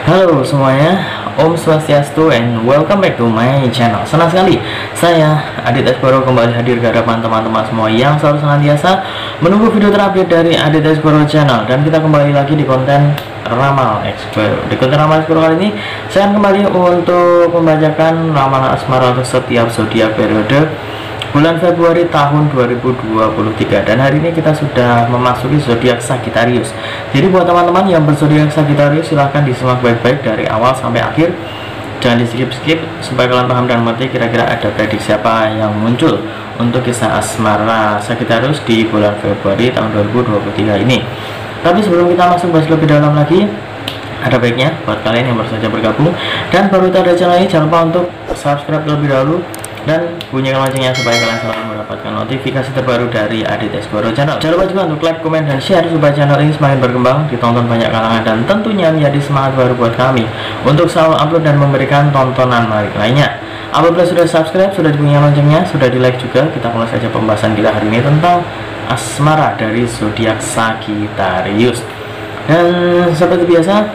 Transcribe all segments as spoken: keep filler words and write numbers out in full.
Halo semuanya, Om Swastiastu and welcome back to my channel. Senang sekali saya Adit Esboro kembali hadir ke hadapan teman-teman semua yang selalu senantiasa menunggu video terupdate dari Adit Esboro channel. Dan kita kembali lagi di konten Ramal Esboro. Di konten Ramal Esboro kali ini saya akan kembali untuk membacakan ramalan asmara untuk setiap zodiak periode bulan Februari tahun dua ribu dua puluh tiga, dan hari ini kita sudah memasuki zodiak Sagittarius. Jadi buat teman-teman yang berzodiak Sagittarius, silahkan disimak baik-baik dari awal sampai akhir, jangan di skip-skip supaya kalian paham dan mengerti kira-kira ada prediksi apa yang muncul untuk kisah asmara Sagittarius di bulan Februari tahun dua ribu dua puluh tiga ini. Tapi sebelum kita masuk bahas lebih dalam lagi, ada baiknya buat kalian yang baru saja bergabung dan baru ada channel ini, jangan lupa untuk subscribe terlebih dahulu dan bunyikan loncengnya supaya kalian selalu mendapatkan notifikasi terbaru dari Adit Esboro channel. Jangan lupa juga untuk like, komen, dan share supaya channel ini semakin berkembang, ditonton banyak kalangan, dan tentunya menjadi semangat baru buat kami untuk selalu upload dan memberikan tontonan menarik lainnya. Apabila sudah subscribe, sudah dibunyikan loncengnya, sudah di like juga, kita mulai saja pembahasan kita hari ini tentang asmara dari zodiak Sagittarius. Dan seperti biasa,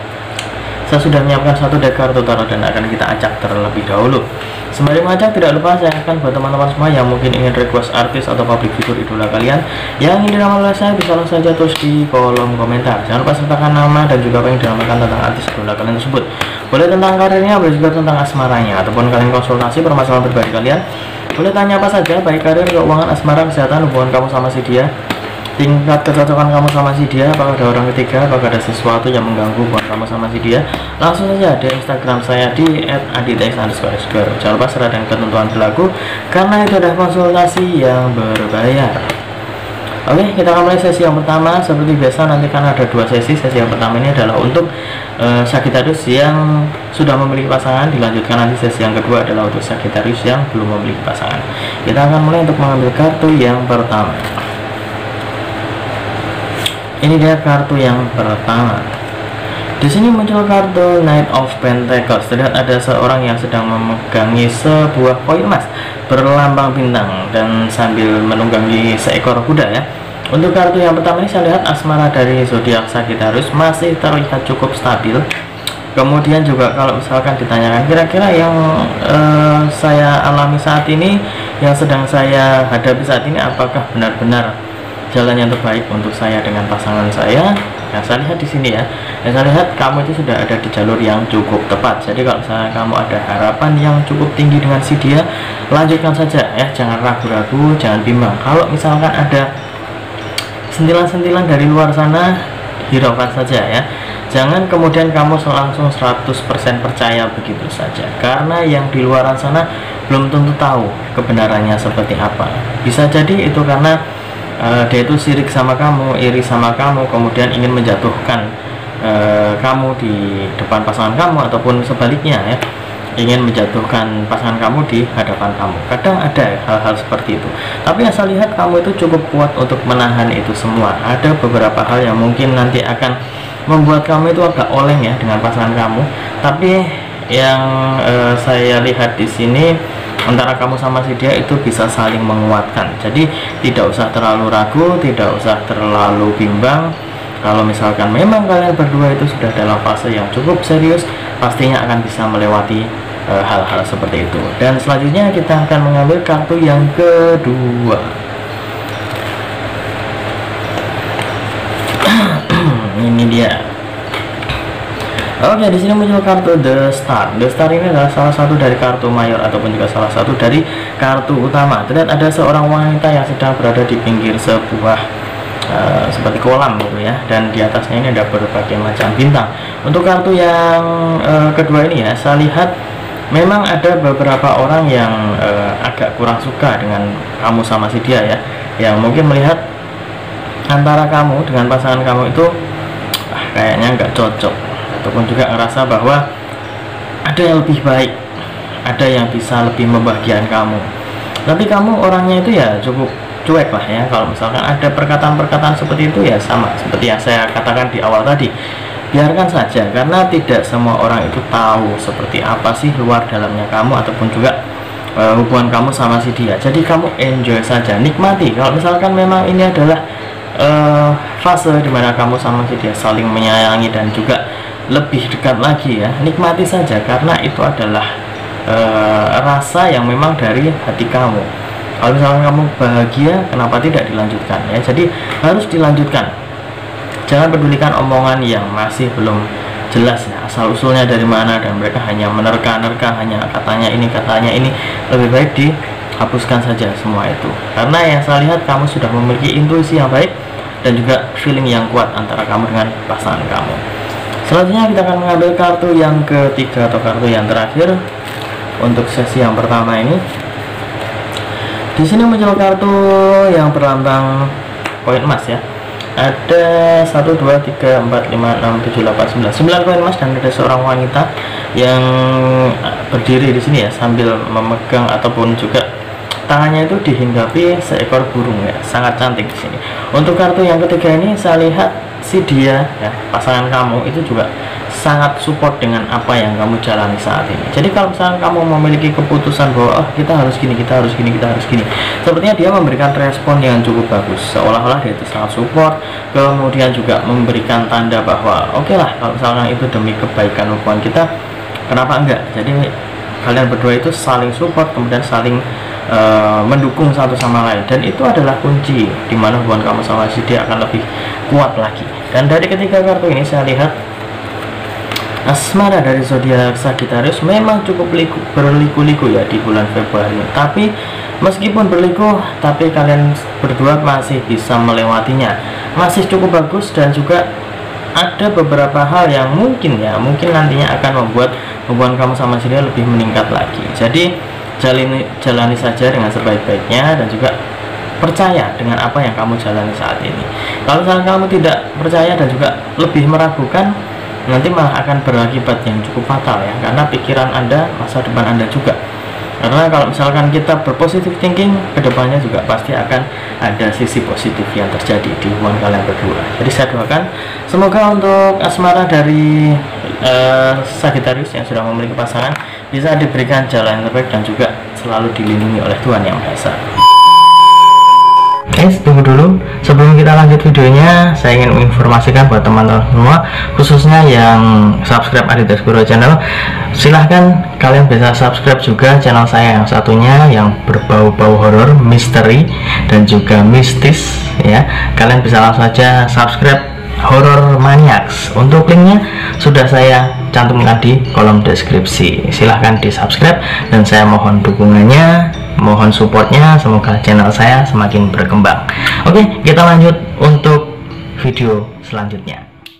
saya sudah menyiapkan satu deck kartu tarot dan akan kita acak terlebih dahulu. Sembari mengacak, tidak lupa saya akan buat teman-teman semua yang mungkin ingin request artis atau public figure idola kalian yang ingin diramal oleh saya, bisa langsung saja tulis di kolom komentar. Jangan lupa sertakan nama dan juga apa yang diramalkan tentang artis idola kalian tersebut. Boleh tentang karirnya, boleh juga tentang asmaranya, ataupun kalian konsultasi permasalahan pribadi kalian. Boleh tanya apa saja, baik karir, keuangan, asmara, kesehatan, hubungan kamu sama si dia, tingkat kecocokan kamu sama si dia, apakah ada orang ketiga, apakah ada sesuatu yang mengganggu buat kamu sama si dia. Langsung saja di Instagram saya di et aditex underscore esboro. Jangan lupa serta dengan ketentuan berlaku karena itu adalah konsultasi yang berbayar. Oke, kita akan mulai sesi yang pertama. Seperti biasa, nanti kan ada dua sesi. Sesi yang pertama ini adalah untuk uh, Sagittarius yang sudah memiliki pasangan, dilanjutkan nanti sesi yang kedua adalah untuk Sagittarius yang belum memiliki pasangan. Kita akan mulai untuk mengambil kartu yang pertama. Ini dia kartu yang pertama. Di sini muncul kartu Knight of Pentacles. Terlihat ada seorang yang sedang memegangi sebuah koin emas berlambang bintang dan sambil menunggangi seekor kuda ya. Untuk kartu yang pertama ini saya lihat asmara dari zodiak Sagittarius masih terlihat cukup stabil. Kemudian juga kalau misalkan ditanyakan kira-kira yang uh, saya alami saat ini, yang sedang saya hadapi saat ini, apakah benar-benar jalan yang terbaik untuk saya dengan pasangan saya? Nah, saya lihat di sini ya, dan saya lihat kamu itu sudah ada di jalur yang cukup tepat. Jadi kalau misalnya kamu ada harapan yang cukup tinggi dengan si dia, lanjutkan saja ya, jangan ragu-ragu, jangan bimbang. Kalau misalkan ada sentilan-sentilan dari luar sana, hiraukan saja ya. Jangan kemudian kamu langsung seratus persen percaya begitu saja, karena yang di luar sana belum tentu tahu kebenarannya seperti apa. Bisa jadi itu karena Uh, dia itu sirik sama kamu, iri sama kamu, kemudian ingin menjatuhkan uh, kamu di depan pasangan kamu, ataupun sebaliknya ya, ingin menjatuhkan pasangan kamu di hadapan kamu. Kadang ada hal-hal seperti itu, tapi yang saya lihat kamu itu cukup kuat untuk menahan itu semua. Ada beberapa hal yang mungkin nanti akan membuat kamu itu agak oleng ya dengan pasangan kamu, tapi yang uh, saya lihat di sini antara kamu sama si dia itu bisa saling menguatkan. Jadi tidak usah terlalu ragu, tidak usah terlalu bimbang. Kalau misalkan memang kalian berdua itu sudah dalam fase yang cukup serius, pastinya akan bisa melewati hal-hal e, seperti itu. Dan selanjutnya kita akan mengambil kartu yang kedua. Ini dia. Oke, di sini muncul kartu The Star. The Star ini adalah salah satu dari kartu mayor ataupun juga salah satu dari kartu utama. Terlihat ada seorang wanita yang sedang berada di pinggir sebuah uh, seperti kolam gitu ya, dan di atasnya ini ada berbagai macam bintang. Untuk kartu yang uh, kedua ini ya, saya lihat memang ada beberapa orang yang uh, agak kurang suka dengan kamu sama si dia ya, yang mungkin melihat antara kamu dengan pasangan kamu itu ah, kayaknya nggak cocok, ataupun juga ngerasa bahwa ada yang lebih baik, ada yang bisa lebih membahagiakan kamu. Tapi kamu orangnya itu ya cukup cuek lah ya. Kalau misalkan ada perkataan-perkataan seperti itu ya, sama seperti yang saya katakan di awal tadi, biarkan saja, karena tidak semua orang itu tahu seperti apa sih luar dalamnya kamu, ataupun juga uh, hubungan kamu sama si dia. Jadi kamu enjoy saja, nikmati. Kalau misalkan memang ini adalah uh, fase dimana kamu sama si dia saling menyayangi dan juga lebih dekat lagi ya, nikmati saja karena itu adalah e, rasa yang memang dari hati kamu. Kalau misalkan kamu bahagia, kenapa tidak dilanjutkan ya? Jadi harus dilanjutkan. Jangan pedulikan omongan yang masih belum jelas ya, asal usulnya dari mana, dan mereka hanya menerka-nerka, hanya katanya ini katanya ini. Lebih baik dihapuskan saja semua itu, karena yang saya lihat kamu sudah memiliki intuisi yang baik dan juga feeling yang kuat antara kamu dengan pasangan kamu. Selanjutnya kita akan mengambil kartu yang ketiga atau kartu yang terakhir untuk sesi yang pertama ini. Di sini muncul kartu yang berlambang koin emas ya. Ada satu, dua, tiga, empat, lima, enam, tujuh, delapan, sembilan sembilan koin emas, dan ada seorang wanita yang berdiri di sini ya, sambil memegang ataupun juga tangannya itu dihinggapi seekor burung ya, sangat cantik di sini. Untuk kartu yang ketiga ini saya lihat si dia ya, pasangan kamu itu juga sangat support dengan apa yang kamu jalani saat ini. Jadi kalau misalnya kamu memiliki keputusan bahwa oh, kita harus gini, kita harus gini, kita harus gini, sepertinya dia memberikan respon yang cukup bagus, seolah-olah dia itu sangat support. Kemudian juga memberikan tanda bahwa oke okay lah, kalau misalnya itu demi kebaikan hubungan kita, kenapa enggak. Jadi kalian berdua itu saling support, kemudian saling Uh, mendukung satu sama lain, dan itu adalah kunci dimana hubungan kamu sama si dia akan lebih kuat lagi. Dan dari ketiga kartu ini saya lihat asmara dari zodiak Sagittarius memang cukup liku, berliku-liku ya di bulan Februari. Tapi meskipun berliku, tapi kalian berdua masih bisa melewatinya, masih cukup bagus. Dan juga ada beberapa hal yang mungkin ya, mungkin nantinya akan membuat hubungan kamu sama si dia lebih meningkat lagi. Jadi jalani, jalani saja dengan sebaik-baiknya, dan juga percaya dengan apa yang kamu jalani saat ini. Kalau misalnya kamu tidak percaya dan juga lebih meragukan, nanti malah akan berakibat yang cukup fatal ya, karena pikiran Anda, masa depan Anda juga. Karena kalau misalkan kita berpositif thinking, kedepannya juga pasti akan ada sisi positif yang terjadi di hubungan kalian berdua. Jadi saya doakan semoga untuk asmara dari uh, Sagittarius yang sudah memiliki pasangan bisa diberikan jalan yang terbaik dan juga selalu dilindungi oleh Tuhan Yang Maha Esa. Guys, tunggu dulu. Sebelum kita lanjut videonya, saya ingin menginformasikan buat teman-teman semua, khususnya yang subscribe Aditya Guru channel, silahkan kalian bisa subscribe juga channel saya yang satunya yang berbau-bau horor, misteri, dan juga mistis ya. Kalian bisa langsung saja subscribe Horror Maniacs. Untuk linknya sudah saya cantumkan di kolom deskripsi. Silahkan di subscribe, dan saya mohon dukungannya, mohon supportnya, semoga channel saya semakin berkembang. Oke, kita lanjut untuk video selanjutnya.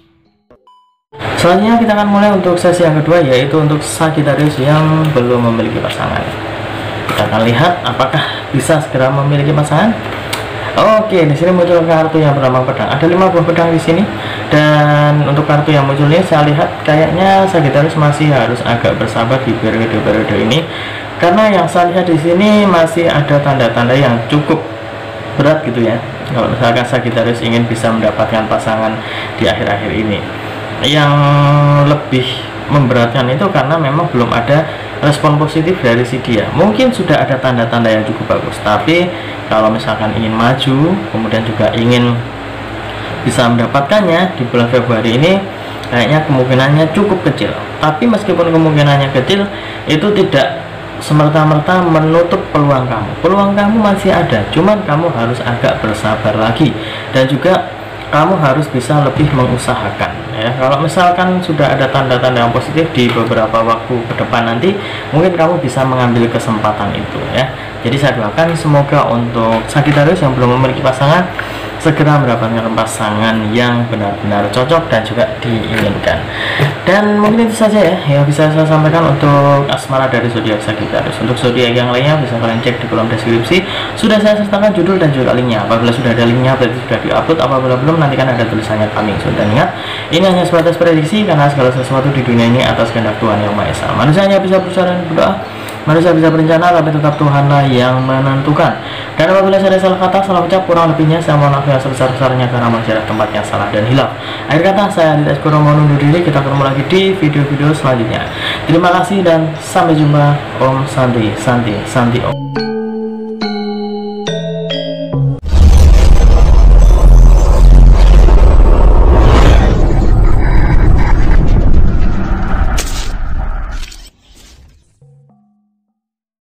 Selanjutnya kita akan mulai untuk sesi yang kedua, yaitu untuk Sagittarius yang belum memiliki pasangan. Kita akan lihat apakah bisa segera memiliki pasangan. Oke, di sini muncul kartu yang berlambang pedang. Ada lima buah pedang di sini, dan untuk kartu yang muncul ini saya lihat kayaknya Sagittarius masih harus agak bersabar di periode-periode ini, karena yang saya lihat di sini masih ada tanda-tanda yang cukup berat gitu ya. Kalau misalkan Sagittarius ingin bisa mendapatkan pasangan di akhir-akhir ini, yang lebih memberatkan itu karena memang belum ada respon positif dari si dia. Mungkin sudah ada tanda-tanda yang cukup bagus, tapi kalau misalkan ingin maju, kemudian juga ingin bisa mendapatkannya di bulan Februari ini, kayaknya kemungkinannya cukup kecil. Tapi meskipun kemungkinannya kecil, itu tidak semerta-merta menutup peluang kamu. Peluang kamu masih ada, cuman kamu harus agak bersabar lagi, dan juga kamu harus bisa lebih mengusahakan ya. Kalau misalkan sudah ada tanda-tanda yang positif di beberapa waktu ke depan nanti, mungkin kamu bisa mengambil kesempatan itu ya. Jadi saya doakan semoga untuk Sagittarius yang belum memiliki pasangan segera mendapatkan pasangan yang benar-benar cocok dan juga diinginkan. Dan mungkin itu saja ya yang bisa saya sampaikan untuk asmara dari zodiak Sagittarius. Untuk zodiak yang lainnya bisa kalian cek di kolom deskripsi. Sudah saya sertakan judul dan juga linknya. Apabila sudah ada linknya berarti sudah diupload, apabila belum nanti kan ada tulisannya coming soon. Dan ingat, ini hanya sebatas prediksi, karena segala sesuatu di dunia ini atas kehendak Tuhan Yang Maha Esa. Manusia hanya bisa berusaha dan berdoa, manusia bisa berencana, tapi tetap Tuhanlah yang menentukan. Dan apabila saya salah kata, salah ucap, kurang lebihnya saya mohon maaf yang sebesar-besarnya karena masih ada tempatnya salah dan hilaf. Akhir kata, saya Aditya Guru mohon undur diri. Kita ketemu lagi di video-video selanjutnya. Terima kasih dan sampai jumpa. Om Santi, Santi, Santi Om.